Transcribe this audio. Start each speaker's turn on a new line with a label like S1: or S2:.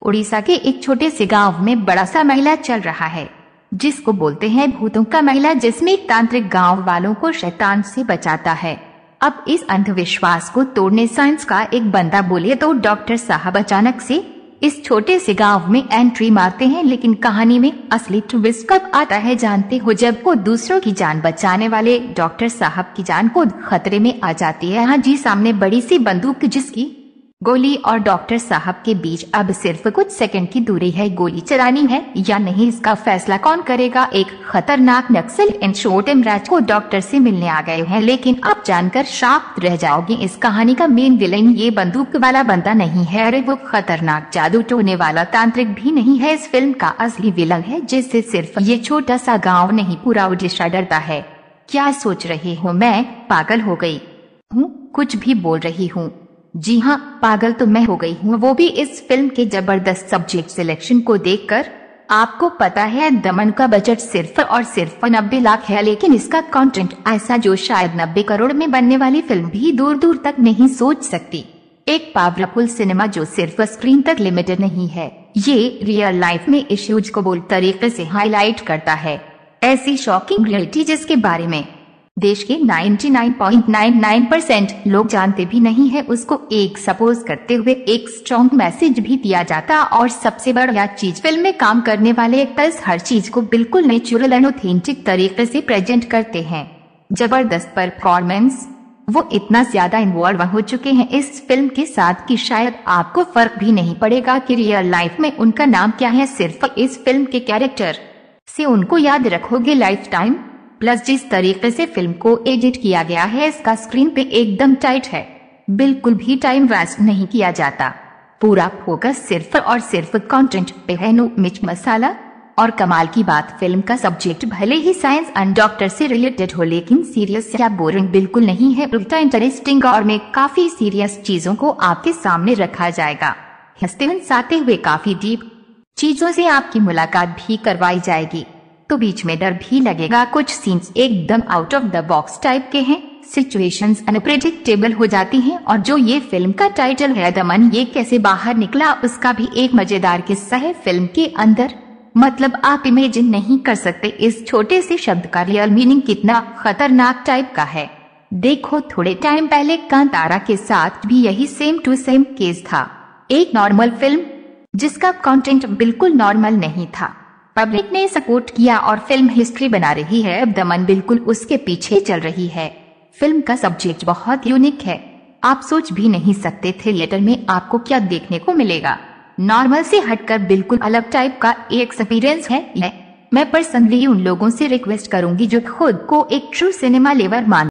S1: उड़ीसा के एक छोटे से गांव में बड़ा सा मेला चल रहा है जिसको बोलते हैं भूतों का मेला, जिसमें एक तांत्रिक गांव वालों को शैतान से बचाता है। अब इस अंधविश्वास को तोड़ने साइंस का एक बंदा बोले तो डॉक्टर साहब अचानक से इस छोटे से गांव में एंट्री मारते हैं। लेकिन कहानी में असली ट्विस्ट कब आता है जानते हो? जब को दूसरों की जान बचाने वाले डॉक्टर साहब की जान को खतरे में आ जाती है। हाँ जी, सामने बड़ी सी बंदूक जिसकी गोली और डॉक्टर साहब के बीच अब सिर्फ कुछ सेकंड की दूरी है। गोली चलानी है या नहीं, इसका फैसला कौन करेगा? एक खतरनाक नक्सल इन छोटे राज को डॉक्टर से मिलने आ गए हैं। लेकिन आप जानकर शॉक रह जाओगे, इस कहानी का मेन विलेन ये बंदूक वाला बंदा नहीं है। अरे वो खतरनाक जादू टोने वाला तांत्रिक भी नहीं है। इस फिल्म का असली विलन है जिससे सिर्फ ये छोटा सा गाँव नहीं पूरा उड़ीसा डरता है। क्या सोच रहे हो मैं पागल हो गई हूँ, कुछ भी बोल रही हूँ? जी हाँ, पागल तो मैं हो गई हूँ, वो भी इस फिल्म के जबरदस्त सब्जेक्ट सिलेक्शन को देखकर। आपको पता है दमन का बजट सिर्फ और सिर्फ 90 लाख है, लेकिन इसका कंटेंट ऐसा जो शायद 90 करोड़ में बनने वाली फिल्म भी दूर दूर तक नहीं सोच सकती। एक पावरफुल सिनेमा जो सिर्फ स्क्रीन तक लिमिटेड नहीं है, ये रियल लाइफ में इश्यूज को बोल्ड तरीके से हाईलाइट करता है। ऐसी शॉकिंग रियलिटी जिसके बारे में देश के 99.99% लोग जानते भी नहीं है, उसको एक सपोज करते हुए एक स्ट्रॉन्ग मैसेज भी दिया जाता। और सबसे बड़ा चीज, फिल्म में काम करने वाले एक्टर्स हर चीज को बिल्कुल नेचुरल एंड ऑथेंटिक तरीके से प्रेजेंट करते हैं। जबरदस्त परफॉर्मेंस। वो इतना ज्यादा इन्वॉल्व हो चुके हैं इस फिल्म के साथ कि शायद आपको फर्क भी नहीं पड़ेगा कि रियल लाइफ में उनका नाम क्या है। सिर्फ इस फिल्म के कैरेक्टर से उनको याद रखोगे लाइफ टाइम। प्लस जिस तरीके से फिल्म को एडिट किया गया है, इसका स्क्रीन पे एकदम टाइट है, बिल्कुल भी टाइम वेस्ट नहीं किया जाता। पूरा फोकस सिर्फ और सिर्फ कंटेंट पे है, नो मिर्च मसाला। और कमाल की बात, फिल्म का सब्जेक्ट भले ही साइंस एंड डॉक्टर से रिलेटेड हो, लेकिन सीरियस या बोरिंग बिल्कुल नहीं है, उल्टा इंटरेस्टिंग और में काफी सीरियस चीजों को आपके सामने रखा जाएगा। हंसते हंसाते हुए काफी डीप चीजों से आपकी मुलाकात भी करवाई जाएगी, तो बीच में डर भी लगेगा। कुछ सीन्स एकदम out of the box type के हैं, सिचुएशंस अनप्रेडिक्टेबल हो जाती हैं। और जो ये फिल्म का टाइटल है दमन, ये कैसे बाहर निकला, उसका भी एक मजेदार किस्सा है फिल्म के अंदर। मतलब आप इमेजिन नहीं कर सकते इस छोटे से शब्द का रियल मीनिंग कितना खतरनाक टाइप का है। देखो, थोड़े टाइम पहले कांतारा के साथ भी यही सेम टू सेम केस था। एक नॉर्मल फिल्म जिसका कंटेंट बिल्कुल नॉर्मल नहीं था, पब्लिक ने सपोर्ट किया और फिल्म हिस्ट्री बना रही है। अब दमन बिल्कुल उसके पीछे चल रही है। फिल्म का सब्जेक्ट बहुत यूनिक है, आप सोच भी नहीं सकते थिएटर में आपको क्या देखने को मिलेगा। नॉर्मल से हटकर बिल्कुल अलग टाइप का एक्सपीरियंस है। मैं पर्सनली उन लोगों से रिक्वेस्ट करूंगी जो खुद को एक ट्रू सिनेमा लेवर मान